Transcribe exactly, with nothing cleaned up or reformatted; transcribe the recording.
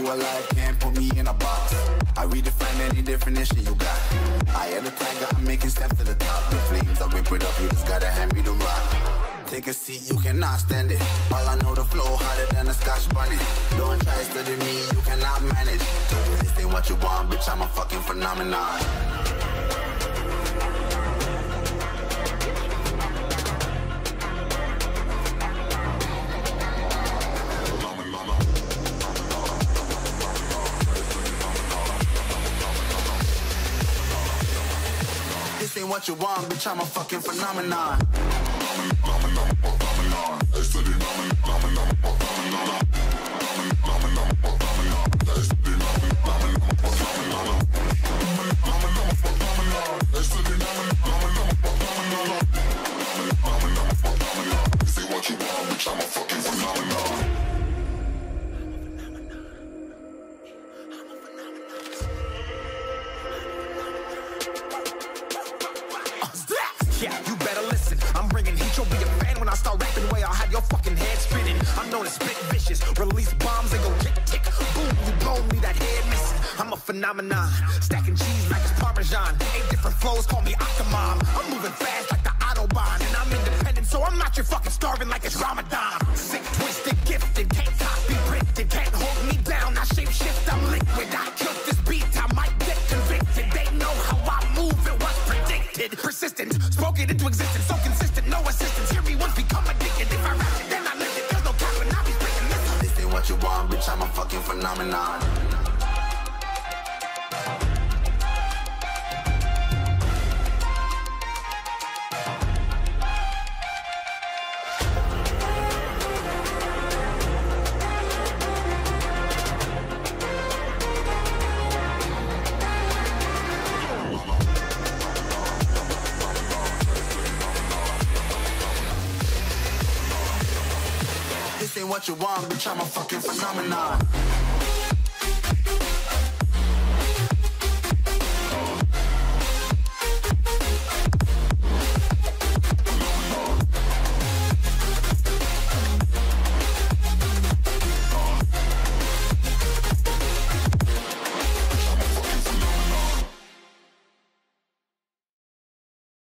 you alive, can't put me in a box. I redefine any definition you got. I am the tiger, I'm making steps to the top. The flames, I whip it up, you just gotta hand me the rock. Take a seat, you cannot stand it. All I know, the flow harder than a Scotch bonnet. Don't try to study me, you cannot manage. This ain't what you want, bitch, I'm a fucking phenomenon. This ain't what you want, bitch, I'm a fucking phenomenon. Yeah, you better listen. I'm bringing heat. You'll be a fan when I start rapping. The way I'll have your fucking head spinning. I'm known as spit vicious. Release bombs and go tick tick. Boom, you blow me that head missing. I'm a phenomenon. Stacking cheese like it's Parmesan. Eight different flows, call me Octomom. I'm moving fast like the Autobahn. And I'm independent, so I'm not your fucking starving like it's Ramadan. Sick, twisted, gifted. Can't copy, printed. Can't hold me down. I shape shift, I'm liquid. I killed this beat, I might get convicted. They know how I move, it was predicted. Persistent, spoke it into existence. So consistent, no assistance. Hear me once, become addicted. If I rap it, then I live it. There's no cap and I'll be speaking this. This ain't what you want, bitch, I'm a fucking phenomenon. This ain't what you want, bitch, I'm a fucking phenomenon.